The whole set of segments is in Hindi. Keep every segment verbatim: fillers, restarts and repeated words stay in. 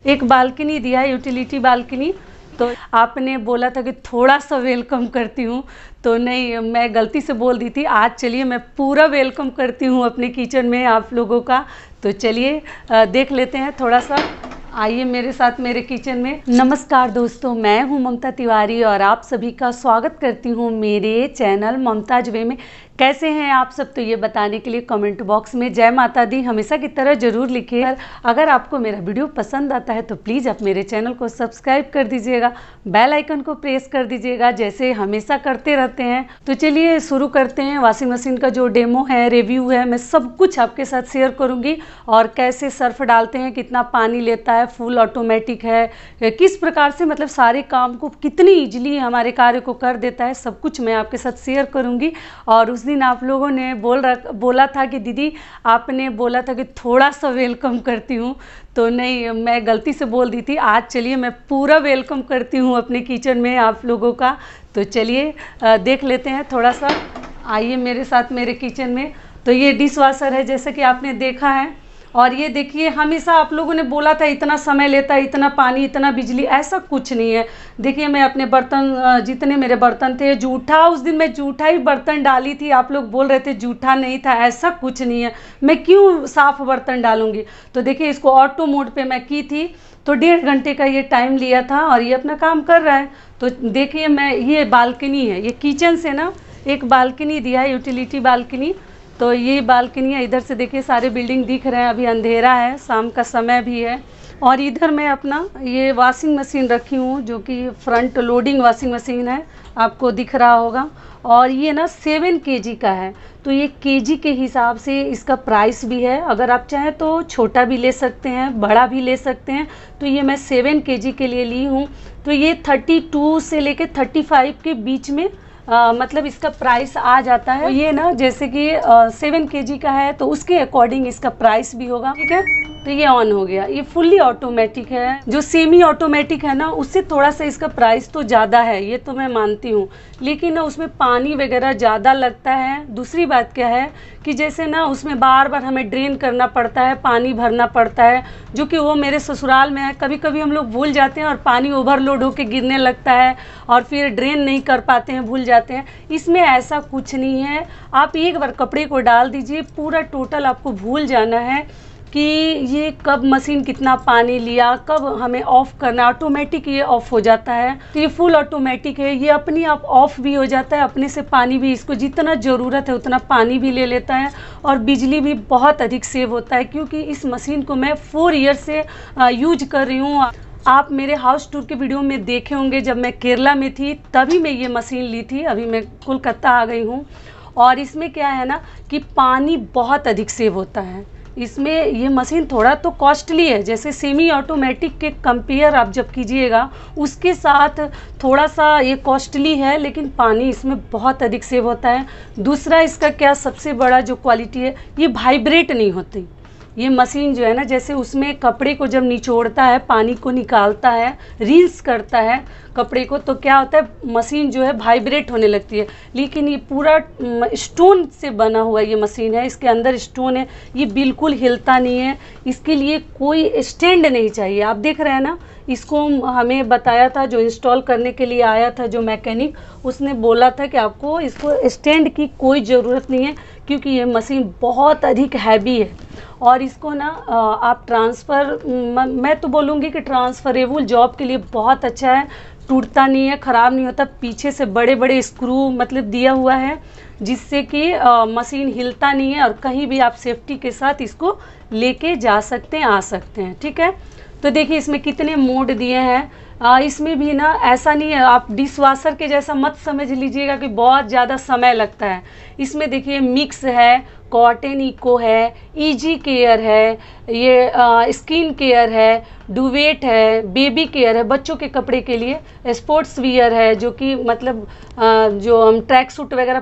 एक बालकनी दिया है, यूटिलिटी बालकनी। तो आपने बोला था कि थोड़ा सा वेलकम करती हूँ, तो नहीं, मैं गलती से बोल दी थी। आज चलिए मैं पूरा वेलकम करती हूँ अपने किचन में आप लोगों का। तो चलिए देख लेते हैं थोड़ा सा, आइए मेरे साथ मेरे किचन में। नमस्कार दोस्तों, मैं हूँ ममता तिवारी और आप सभी का स्वागत करती हूँ मेरे चैनल ममताज वे में। कैसे हैं आप सब, तो ये बताने के लिए कमेंट बॉक्स में जय माता दी हमेशा की तरह ज़रूर लिखिए। अगर आपको मेरा वीडियो पसंद आता है तो प्लीज़ आप मेरे चैनल को सब्सक्राइब कर दीजिएगा, बेल आइकन को प्रेस कर दीजिएगा, जैसे हमेशा करते रहते हैं। तो चलिए शुरू करते हैं। वॉशिंग मशीन का जो डेमो है, रिव्यू है, मैं सब कुछ आपके साथ शेयर करूँगी। और कैसे सर्फ डालते हैं, कितना पानी लेता है, फुल ऑटोमेटिक है, किस प्रकार से मतलब सारे काम को कितनी ईजिली हमारे कार्य को कर देता है, सब कुछ मैं आपके साथ शेयर करूँगी। और उस दिन आप लोगों ने बोल रहा बोला था कि दीदी आपने बोला था कि थोड़ा सा वेलकम करती हूँ, तो नहीं, मैं गलती से बोल दी थी। आज चलिए मैं पूरा वेलकम करती हूँ अपने किचन में आप लोगों का। तो चलिए देख लेते हैं थोड़ा सा, आइए मेरे साथ मेरे किचन में। तो ये डिश वॉशर है जैसे कि आपने देखा है। और ये देखिए, हमेशा आप लोगों ने बोला था इतना समय लेता है, इतना पानी, इतना बिजली, ऐसा कुछ नहीं है। देखिए मैं अपने बर्तन, जितने मेरे बर्तन थे, जूठा, उस दिन मैं जूठा ही बर्तन डाली थी। आप लोग बोल रहे थे जूठा नहीं था, ऐसा कुछ नहीं है। मैं क्यों साफ़ बर्तन डालूंगी। तो देखिए इसको ऑटो मोड पे मैं की थी, तो डेढ़ घंटे का ये टाइम लिया था और ये अपना काम कर रहा है। तो देखिए मैं, ये बालकनी है, ये किचन से ना एक बालकनी दिया है, यूटिलिटी बालकनी। तो ये बालकनी है, इधर से देखिए सारे बिल्डिंग दिख रहे हैं। अभी अंधेरा है, शाम का समय भी है। और इधर मैं अपना ये वॉशिंग मशीन रखी हूँ, जो कि फ्रंट लोडिंग वॉशिंग मशीन है, आपको दिख रहा होगा। और ये ना सेवन केजी का है, तो ये केजी के हिसाब से इसका प्राइस भी है। अगर आप चाहें तो छोटा भी ले सकते हैं, बड़ा भी ले सकते हैं। तो ये मैं सेवन केजी के लिए ली हूँ। तो ये थर्टी टू से लेके थर्टी फाइव के बीच में आ, मतलब इसका प्राइस आ जाता है। तो ये ना जैसे कि सेवन केजी का है, तो उसके अकॉर्डिंग इसका प्राइस भी होगा, ठीक है। तो ये ऑन हो गया। ये फुल्ली ऑटोमेटिक है। जो सेमी ऑटोमेटिक है ना, उससे थोड़ा सा इसका प्राइस तो ज़्यादा है, ये तो मैं मानती हूँ, लेकिन ना उसमें पानी वगैरह ज़्यादा लगता है। दूसरी बात क्या है कि जैसे ना उसमें बार बार हमें ड्रेन करना पड़ता है, पानी भरना पड़ता है, जो कि वो मेरे ससुराल में है। कभी कभी हम लोग भूल जाते हैं और पानी ओवरलोड होकर गिरने लगता है और फिर ड्रेन नहीं कर पाते हैं, भूल जाते हैं। इसमें ऐसा कुछ नहीं है। आप एक बार कपड़े को डाल दीजिए, पूरा टोटल आपको भूल जाना है कि ये कब मशीन कितना पानी लिया, कब हमें ऑफ़ करना। ऑटोमेटिक ये ऑफ़ हो जाता है। तो ये फुल ऑटोमेटिक है, ये अपने आप ऑफ़ भी हो जाता है, अपने से पानी भी, इसको जितना ज़रूरत है उतना पानी भी ले लेता है। और बिजली भी बहुत अधिक सेव होता है, क्योंकि इस मशीन को मैं फोर ईयर से यूज कर रही हूँ। आप मेरे हाउस टूर के वीडियो में देखे होंगे, जब मैं केरला में थी तभी मैं ये मशीन ली थी। अभी मैं कोलकाता आ गई हूँ। और इसमें क्या है ना कि पानी बहुत अधिक सेव होता है। इसमें ये मशीन थोड़ा तो कॉस्टली है, जैसे सेमी ऑटोमेटिक के कंपेयर आप जब कीजिएगा उसके साथ थोड़ा सा ये कॉस्टली है, लेकिन पानी इसमें बहुत अधिक सेव होता है। दूसरा इसका क्या सबसे बड़ा जो क्वालिटी है, ये वाइब्रेट नहीं होती। ये मशीन जो है ना, जैसे उसमें कपड़े को जब निचोड़ता है, पानी को निकालता है, रिंस करता है कपड़े को, तो क्या होता है, मशीन जो है वाइब्रेट होने लगती है। लेकिन ये पूरा स्टोन से बना हुआ ये मशीन है, इसके अंदर स्टोन है, ये बिल्कुल हिलता नहीं है। इसके लिए कोई स्टैंड नहीं चाहिए। आप देख रहे हैं ना, इसको हमें बताया था, जो इंस्टॉल करने के लिए आया था जो मैकेनिक, उसने बोला था कि आपको इसको स्टैंड की कोई ज़रूरत नहीं है, क्योंकि ये मशीन बहुत अधिक हैवी है। और इसको ना आप ट्रांसफ़र, मैं तो बोलूँगी कि ट्रांसफरेबल जॉब के लिए बहुत अच्छा है। टूटता नहीं है, ख़राब नहीं होता। पीछे से बड़े बड़े स्क्रू मतलब दिया हुआ है, जिससे कि मशीन हिलता नहीं है और कहीं भी आप सेफ्टी के साथ इसको लेके जा सकते हैं, आ सकते हैं, ठीक है। तो देखिए इसमें कितने मोड दिए हैं। आ, इसमें भी ना ऐसा नहीं है, आप डिश वॉशर के जैसा मत समझ लीजिएगा कि बहुत ज़्यादा समय लगता है। इसमें देखिए मिक्स है, कॉटन इको है, इजी केयर है, ये आ, स्किन केयर है, डुवेट है, बेबी केयर है, बच्चों के कपड़े के लिए, स्पोर्ट्स वियर है, जो कि मतलब आ, जो हम ट्रैक सूट वगैरह पहनते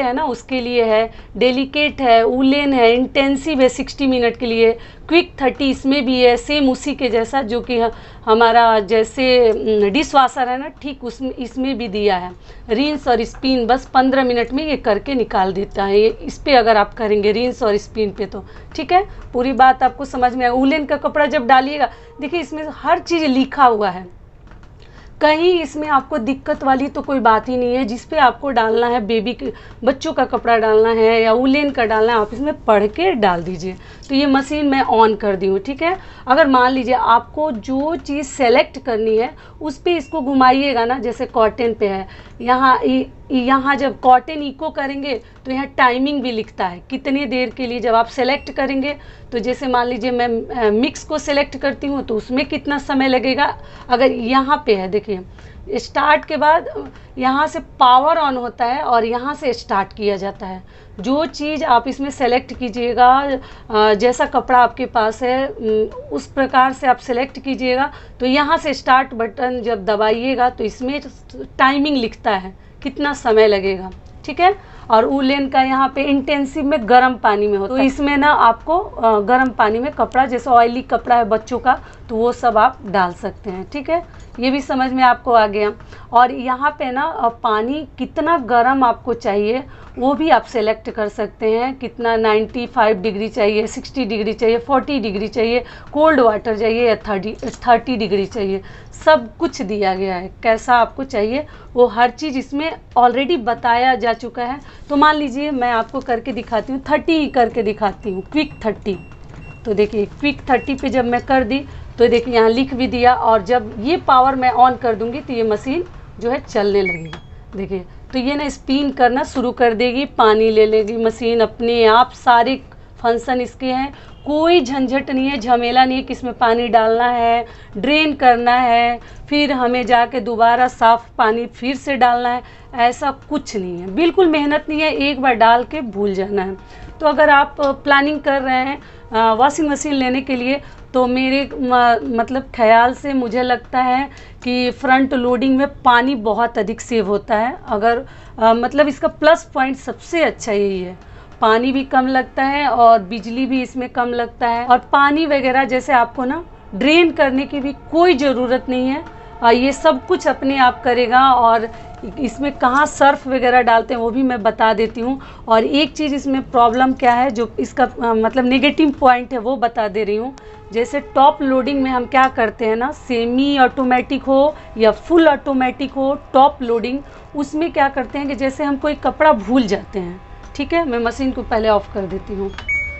है ना उसके लिए है, डेलिकेट है, वूलन है, इंटेंसिव है सिक्सटी मिनट के लिए, क्विक थर्टी इसमें भी है, सेम उसी के जैसा जो कि हमारा जैसे डिश वाशर है ना, ठीक उसमें इसमें भी दिया है। रिंस और स्पिन बस पंद्रह मिनट में ये करके निकाल देता है, ये इस पर अगर आप करेंगे रिंस और स्पिन पे तो ठीक है। पूरी बात आपको समझ में आएगा। वूलन का कपड़ा जब डालिएगा, देखिए इसमें हर चीज़ लिखा हुआ है, कहीं इसमें आपको दिक्कत वाली तो कोई बात ही नहीं है। जिस पे आपको डालना है, बेबी के बच्चों का कपड़ा डालना है या वूलन का डालना है, आप इसमें पढ़ के डाल दीजिए। तो ये मशीन मैं ऑन कर दी हूँ, ठीक है। अगर मान लीजिए आपको जो चीज़ सेलेक्ट करनी है उस पर इसको घुमाइएगा ना, जैसे कॉटन पे है, यहाँ यहाँ जब कॉटन इको करेंगे तो यहाँ टाइमिंग भी लिखता है कितनी देर के लिए। जब आप सेलेक्ट करेंगे तो जैसे मान लीजिए मैं मिक्स को सेलेक्ट करती हूँ तो उसमें कितना समय लगेगा। अगर यहाँ पे है, देखिए स्टार्ट के बाद यहाँ से पावर ऑन होता है और यहाँ से स्टार्ट किया जाता है। जो चीज़ आप इसमें सेलेक्ट कीजिएगा, जैसा कपड़ा आपके पास है उस प्रकार से आप सेलेक्ट कीजिएगा। तो यहाँ से स्टार्ट बटन जब दबाइएगा तो इसमें टाइमिंग लिखता है कितना समय लगेगा, ठीक है। और वूलन का यहाँ पे इंटेंसिव में गर्म पानी में होता है, तो इसमें ना आपको गर्म पानी में कपड़ा, जैसे ऑयली कपड़ा है बच्चों का, तो वो सब आप डाल सकते हैं, ठीक है। ये भी समझ में आपको आ गया। और यहाँ पे ना पानी कितना गर्म आपको चाहिए वो भी आप सेलेक्ट कर सकते हैं, कितना पचानवे डिग्री चाहिए, साठ डिग्री चाहिए, चालीस डिग्री चाहिए, कोल्ड वाटर चाहिए या तीस डिग्री चाहिए, सब कुछ दिया गया है। कैसा आपको चाहिए वो हर चीज़ इसमें ऑलरेडी बताया जा चुका है। तो मान लीजिए मैं आपको करके दिखाती हूँ, तीस करके दिखाती हूँ, क्विक तीस। तो देखिए क्विक तीस पे जब मैं कर दी तो देखिए यहाँ लिख भी दिया, और जब ये पावर मैं ऑन कर दूंगी तो ये मशीन जो है चलने लगेगी। देखिए तो ये ना स्पिन करना शुरू कर देगी, पानी ले लेगी मशीन अपने आप। सारे फंक्शन इसके हैं, कोई झंझट नहीं है, झमेला नहीं है कि इसमें पानी डालना है, ड्रेन करना है, फिर हमें जाके दोबारा साफ़ पानी फिर से डालना है, ऐसा कुछ नहीं है, बिल्कुल मेहनत नहीं है, एक बार डाल के भूल जाना है। तो अगर आप प्लानिंग कर रहे हैं वॉशिंग मशीन लेने के लिए तो मेरे मतलब ख्याल से मुझे लगता है कि फ्रंट लोडिंग में पानी बहुत अधिक सेव होता है। अगर आ, मतलब इसका प्लस पॉइंट सबसे अच्छा यही है, पानी भी कम लगता है और बिजली भी इसमें कम लगता है, और पानी वगैरह जैसे आपको ना ड्रेन करने की भी कोई ज़रूरत नहीं है। आ, ये सब कुछ अपने आप करेगा। और इसमें कहाँ सर्फ वगैरह डालते हैं वो भी मैं बता देती हूँ। और एक चीज़ इसमें प्रॉब्लम क्या है, जो इसका आ, मतलब नेगेटिव पॉइंट है वो बता दे रही हूँ। जैसे टॉप लोडिंग में हम क्या करते हैं ना, सेमी ऑटोमेटिक हो या फुल ऑटोमेटिक हो, टॉप लोडिंग उसमें क्या करते हैं कि जैसे हम कोई कपड़ा भूल जाते हैं, ठीक है, मैं मशीन को पहले ऑफ कर देती हूँ,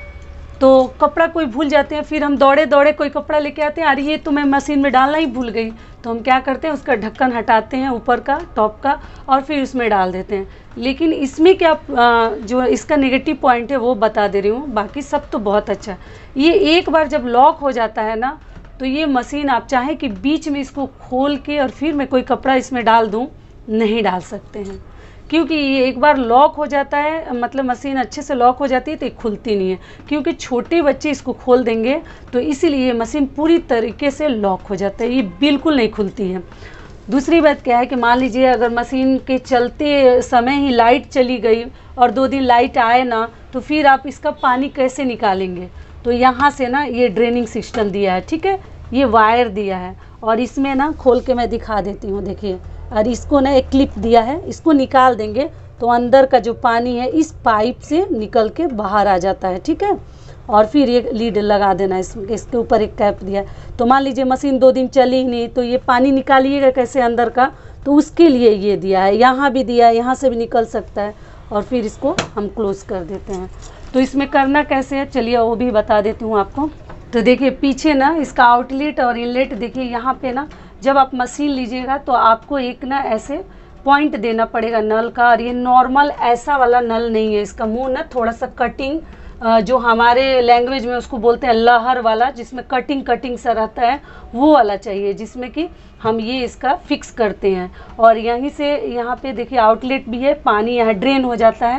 तो कपड़ा कोई भूल जाते हैं, फिर हम दौड़े दौड़े कोई कपड़ा लेके आते हैं, अरे ये तो मैं मशीन में डालना ही भूल गई, तो हम क्या करते हैं उसका ढक्कन हटाते हैं ऊपर का टॉप का और फिर उसमें डाल देते हैं। लेकिन इसमें क्या जो इसका नेगेटिव पॉइंट है वो बता दे रही हूँ, बाकी सब तो बहुत अच्छा है। ये एक बार जब लॉक हो जाता है ना तो ये मशीन आप चाहें कि बीच में इसको खोल के और फिर मैं कोई कपड़ा इसमें डाल दूँ, नहीं डाल सकते हैं, क्योंकि ये एक बार लॉक हो जाता है, मतलब मशीन अच्छे से लॉक हो जाती है तो ये खुलती नहीं है, क्योंकि छोटे बच्चे इसको खोल देंगे तो इसीलिए मशीन पूरी तरीके से लॉक हो जाता है, ये बिल्कुल नहीं खुलती है। दूसरी बात क्या है कि मान लीजिए अगर मशीन के चलते समय ही लाइट चली गई और दो दिन लाइट आए ना, तो फिर आप इसका पानी कैसे निकालेंगे। तो यहाँ से ना ये ड्रेनिंग सिस्टम दिया है, ठीक है, ये वायर दिया है और इसमें ना खोल के मैं दिखा देती हूँ, देखिए, और इसको ना एक क्लिप दिया है, इसको निकाल देंगे तो अंदर का जो पानी है इस पाइप से निकल के बाहर आ जाता है, ठीक है। और फिर ये लीड लगा देना, इस इसके ऊपर एक कैप दिया है। तो मान लीजिए मशीन दो दिन चली ही नहीं तो ये पानी निकालिएगा कैसे अंदर का, तो उसके लिए ये दिया है, यहाँ भी दिया है, यहाँ से भी निकल सकता है और फिर इसको हम क्लोज कर देते हैं। तो इसमें करना कैसे है चलिए वो भी बता देती हूँ आपको। तो देखिए पीछे ना इसका आउटलेट और इनलेट, देखिए यहाँ पे ना जब आप मशीन लीजिएगा तो आपको एक ना ऐसे पॉइंट देना पड़ेगा नल का, और ये नॉर्मल ऐसा वाला नल नहीं है, इसका मुंह ना थोड़ा सा कटिंग, जो हमारे लैंग्वेज में उसको बोलते हैं लहर वाला, जिसमें कटिंग कटिंग सा रहता है, वो वाला चाहिए, जिसमें कि हम ये इसका फिक्स करते हैं। और यहीं से यहाँ पे देखिए आउटलेट भी है, पानी यहाँ ड्रेन हो जाता है,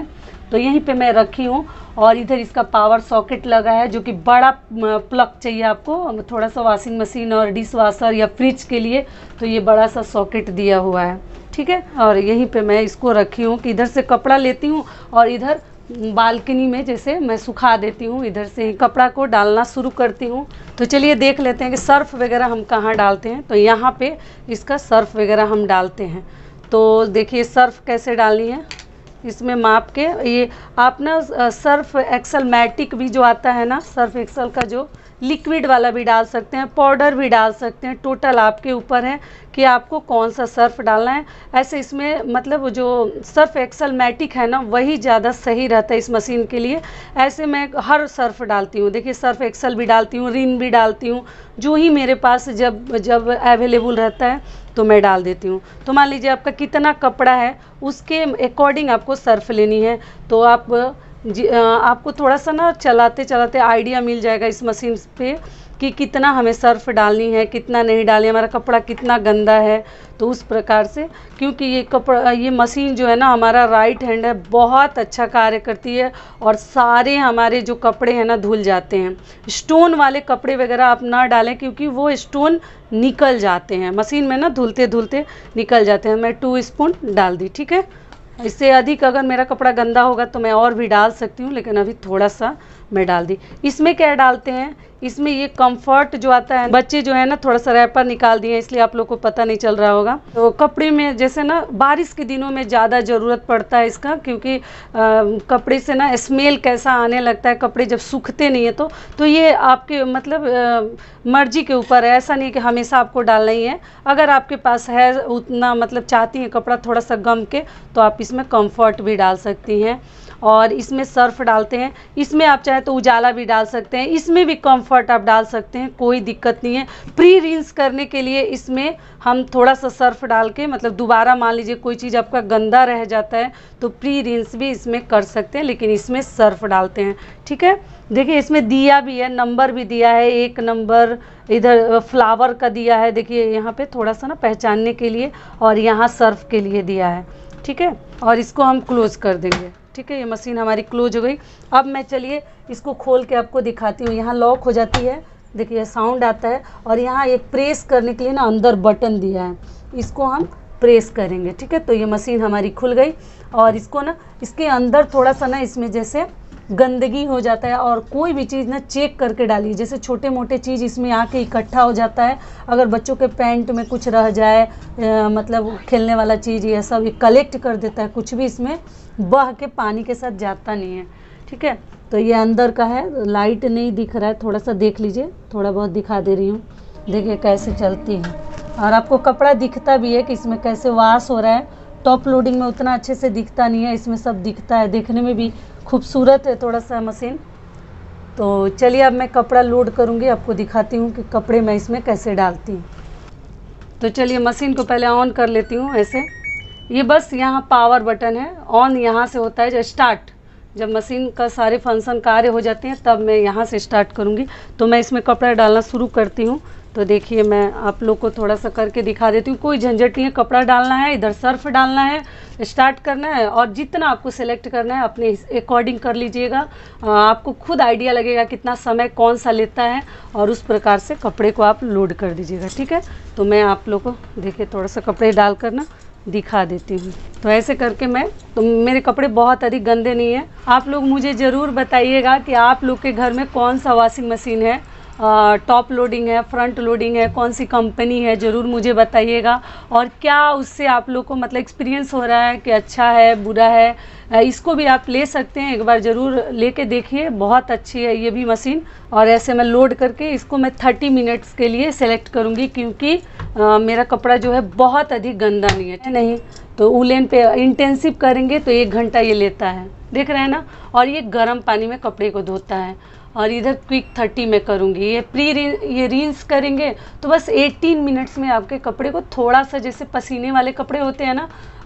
तो यहीं पे मैं रखी हूँ। और इधर इसका पावर सॉकेट लगा है, जो कि बड़ा प्लग चाहिए आपको थोड़ा सा वॉशिंग मशीन और डिश वाशर या फ्रिज के लिए, तो ये बड़ा सा सॉकेट दिया हुआ है, ठीक है। और यहीं पे मैं इसको रखी हूँ कि इधर से कपड़ा लेती हूँ और इधर बालकनी में जैसे मैं सुखा देती हूँ, इधर से ही कपड़ा को डालना शुरू करती हूँ। तो चलिए देख लेते हैं कि सर्फ़ वगैरह हम कहाँ डालते हैं। तो यहाँ पे इसका सर्फ़ वगैरह हम डालते हैं। तो देखिए सर्फ़ कैसे डालनी है, इसमें माप के, ये आप ना सर्फ एक्सल मैटिक भी जो आता है ना, सर्फ एक्सल का जो लिक्विड वाला भी डाल सकते हैं, पाउडर भी डाल सकते हैं, टोटल आपके ऊपर है कि आपको कौन सा सर्फ डालना है। ऐसे इसमें मतलब जो सर्फ एक्सल मैटिक है ना, वही ज़्यादा सही रहता है इस मशीन के लिए। ऐसे मैं हर सर्फ डालती हूँ, देखिए सर्फ एक्सल भी डालती हूँ, रिन भी डालती हूँ, जो ही मेरे पास जब जब अवेलेबल रहता है तो मैं डाल देती हूँ। तो मान लीजिए आपका कितना कपड़ा है उसके अकॉर्डिंग आपको सर्फ लेनी है। तो आप जी आपको थोड़ा सा ना चलाते चलाते आइडिया मिल जाएगा इस मशीन पे कि कितना हमें सर्फ डालनी है, कितना नहीं डालनी, हमारा कपड़ा कितना गंदा है। तो उस प्रकार से, क्योंकि ये कपड़ा ये मशीन जो है ना हमारा राइट हैंड है, बहुत अच्छा कार्य करती है और सारे हमारे जो कपड़े हैं ना धुल जाते हैं। स्टोन वाले कपड़े वगैरह आप ना डालें, क्योंकि वो स्टोन निकल जाते हैं मशीन में ना, धुलते धुलते निकल जाते हैं। मैं टू स्पून डाल दी, ठीक है। इससे अधिक अगर मेरा कपड़ा गंदा होगा तो मैं और भी डाल सकती हूँ, लेकिन अभी थोड़ा सा मैं डाल दी। इसमें क्या डालते हैं, इसमें ये कंफर्ट जो आता है, बच्चे जो है ना थोड़ा सा रैपर निकाल दिए इसलिए आप लोग को पता नहीं चल रहा होगा। तो कपड़े में जैसे ना बारिश के दिनों में ज़्यादा ज़रूरत पड़ता है इसका, क्योंकि आ, कपड़े से ना स्मेल कैसा आने लगता है, कपड़े जब सूखते नहीं है तो तो ये आपके मतलब आ, मर्जी के ऊपर है। ऐसा नहीं कि हमेशा आपको डालना ही है। अगर आपके पास है उतना मतलब चाहती हैं कपड़ा थोड़ा सा गम के, तो आप इसमें कंफर्ट भी डाल सकती हैं। और इसमें सर्फ डालते हैं, इसमें आप चाहे तो उजाला भी डाल सकते हैं, इसमें भी कंफर्ट आप डाल सकते हैं, कोई दिक्कत नहीं है। प्री रिंस करने के लिए इसमें हम थोड़ा सा सर्फ डाल के, मतलब दोबारा मान लीजिए कोई चीज़ आपका गंदा रह जाता है तो प्री रिंस भी इसमें कर सकते हैं, लेकिन इसमें सर्फ डालते हैं, ठीक है। देखिए इसमें दिया भी है, नंबर भी दिया है, एक नंबर इधर फ्लावर का दिया है, देखिए यहाँ पे थोड़ा सा ना पहचानने के लिए, और यहाँ सर्फ के लिए दिया है, ठीक है। और इसको हम क्लोज कर देंगे, ठीक है। ये मशीन हमारी क्लोज हो गई। अब मैं चलिए इसको खोल के आपको दिखाती हूँ। यहाँ लॉक हो जाती है, देखिए साउंड आता है, और यहाँ एक प्रेस करने के लिए ना अंदर बटन दिया है, इसको हम प्रेस करेंगे, ठीक है। तो ये मशीन हमारी खुल गई। और इसको ना इसके अंदर थोड़ा सा ना इसमें जैसे गंदगी हो जाता है, और कोई भी चीज़ ना चेक करके डालिए, जैसे छोटे मोटे चीज़ इसमें आके इकट्ठा हो जाता है। अगर बच्चों के पैंट में कुछ रह जाए, आ, मतलब खेलने वाला चीज़, ये सब ये कलेक्ट कर देता है, कुछ भी इसमें बह के पानी के साथ जाता नहीं है, ठीक है। तो ये अंदर का है, लाइट नहीं दिख रहा है, थोड़ा सा देख लीजिए, थोड़ा बहुत दिखा दे रही हूँ, देखिए कैसे चलती है। और आपको कपड़ा दिखता भी है कि इसमें कैसे वॉश हो रहा है। टॉप लोडिंग में उतना अच्छे से दिखता नहीं है, इसमें सब दिखता है, देखने में भी खूबसूरत है थोड़ा सा मशीन। तो चलिए अब मैं कपड़ा लोड करूँगी, आपको दिखाती हूँ कि कपड़े मैं इसमें कैसे डालती हूँ। तो चलिए मशीन को पहले ऑन कर लेती हूँ ऐसे। ये बस यहाँ पावर बटन है, ऑन यहाँ से होता है, जो स्टार्ट जब मशीन का सारे फंक्शन कार्य हो जाते हैं तब मैं यहाँ से स्टार्ट करूँगी। तो मैं इसमें कपड़ा डालना शुरू करती हूँ। तो देखिए मैं आप लोग को थोड़ा सा करके दिखा देती हूँ, कोई झंझट नहीं है। कपड़ा डालना है, इधर सर्फ डालना है, स्टार्ट करना है, और जितना आपको सेलेक्ट करना है अपने अकॉर्डिंग कर लीजिएगा। आपको खुद आइडिया लगेगा कितना समय कौन सा लेता है, और उस प्रकार से कपड़े को आप लोड कर दीजिएगा, ठीक है। तो मैं आप लोग को देखिए थोड़ा सा कपड़े डाल कर ना दिखा देती हूँ। तो ऐसे करके मैं, तो मेरे कपड़े बहुत अधिक गंदे नहीं हैं। आप लोग मुझे ज़रूर बताइएगा कि आप लोग के घर में कौन सा वॉशिंग मशीन है, टॉप लोडिंग है, फ्रंट लोडिंग है, कौन सी कंपनी है, ज़रूर मुझे बताइएगा। और क्या उससे आप लोग को मतलब एक्सपीरियंस हो रहा है कि अच्छा है बुरा है, इसको भी आप ले सकते हैं, एक बार ज़रूर लेके देखिए, बहुत अच्छी है ये भी मशीन। और ऐसे मैं लोड करके इसको मैं थर्टी मिनट्स के लिए सेलेक्ट करूँगी, क्योंकि आ, मेरा कपड़ा जो है बहुत अधिक गंदा नहीं है, नहीं तो वूलन पे इंटेंसिव करेंगे तो एक घंटा ये लेता है, देख रहे हैं ना। और ये गर्म पानी में कपड़े को धोता है। और इधर क्विक थर्टी में करूँगी, ये प्री ये रिंस करेंगे तो बस एटीन मिनट्स में आपके कपड़े को थोड़ा सा, जैसे पसीने वाले कपड़े होते हैं ना,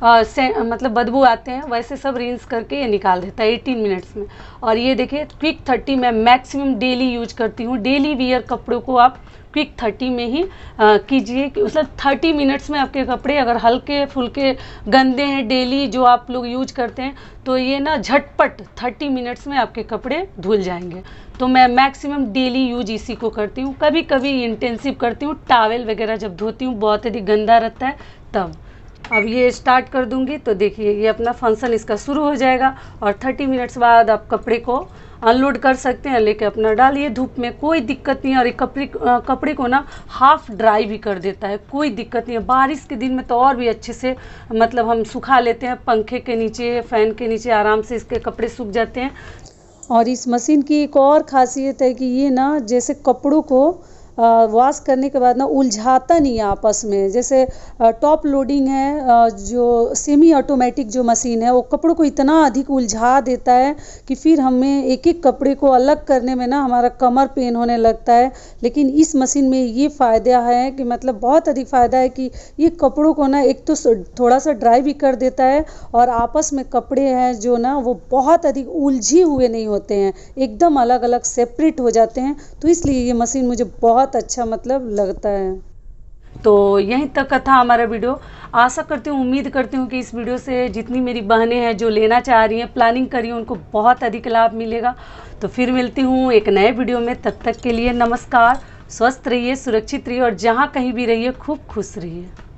आ, से मतलब बदबू आते हैं वैसे सब रिंस करके ये निकाल देता है एटीन मिनट्स में। और ये देखिए क्विक थर्टी मैं मैक्सिमम डेली यूज करती हूँ। डेली वियर कपड़ों को आप क्विक थर्टी में ही कीजिए, मतलब थर्टी मिनट्स में आपके कपड़े अगर हल्के फुल्के गंदे हैं डेली जो आप लोग यूज करते हैं तो ये ना झटपट थर्टी मिनट्स में आपके कपड़े धुल जाएंगे। तो मैं मैक्सिमम डेली यूज इसी को करती हूँ। कभी कभी इंटेंसिव करती हूँ, टॉवेल वगैरह जब धोती हूँ बहुत अधिक गंदा रहता है तब। अब ये स्टार्ट कर दूंगी तो देखिए ये अपना फंक्शन इसका शुरू हो जाएगा और थर्टी मिनट्स बाद आप कपड़े को अनलोड कर सकते हैं, लेके अपना डालिए धूप में, कोई दिक्कत नहीं है। और ये कपड़े कपड़े को ना हाफ ड्राई भी कर देता है, कोई दिक्कत नहीं है। बारिश के दिन में तो और भी अच्छे से मतलब हम सुखा लेते हैं, पंखे के नीचे फैन के नीचे आराम से इसके कपड़े सूख जाते हैं। और इस मशीन की एक और ख़ासियत है कि ये ना जैसे कपड़ों को वॉश करने के बाद ना उलझाता नहीं है आपस में। जैसे टॉप लोडिंग है जो सेमी ऑटोमेटिक जो मशीन है वो कपड़ों को इतना अधिक उलझा देता है कि फिर हमें एक एक कपड़े को अलग करने में ना हमारा कमर पेन होने लगता है। लेकिन इस मशीन में ये फ़ायदा है कि मतलब बहुत अधिक फ़ायदा है कि ये कपड़ों को ना एक तो थोड़ा सा ड्राई भी कर देता है और आपस में कपड़े हैं जो ना वो बहुत अधिक उलझे हुए नहीं होते हैं, एकदम अलग अलग सेपरेट हो जाते हैं। तो इसलिए ये मशीन मुझे बहुत बहुत अच्छा मतलब लगता है। तो यहीं तक का था हमारा वीडियो। आशा करती हूँ, उम्मीद करती हूँ कि इस वीडियो से जितनी मेरी बहनें हैं जो लेना चाह रही हैं, प्लानिंग करी हैं, उनको बहुत अधिक लाभ मिलेगा। तो फिर मिलती हूँ एक नए वीडियो में, तब तक के लिए नमस्कार। स्वस्थ रहिए, सुरक्षित रहिए और जहाँ कहीं भी रहिए खूब खुश रहिए।